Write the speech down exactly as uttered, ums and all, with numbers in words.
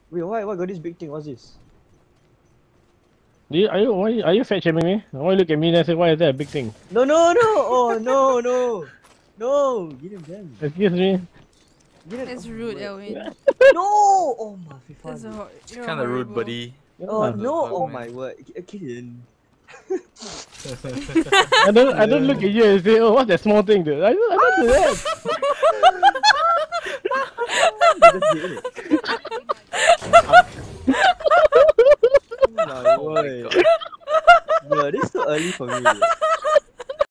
Wait, why? Why got this big thing? What's this? Do you, are you why are you fat shaming me? Why you look at me and say why is that a big thing? No, no, no! Oh, no, no, no! Get him, damn. Excuse me. Get him. That's oh, rude, wait. Elwin. No! Oh my That's a god. hor- It's you're kind of rude, horrible. buddy. Oh Yeah. no! Fuck, Oh man. my word. K- Killian. I don't I don't look at you and say, oh, what's that small thing, dude? I don't, I don't do that. That's it. Oh my Oh my word. god. Bro, this is so early for me.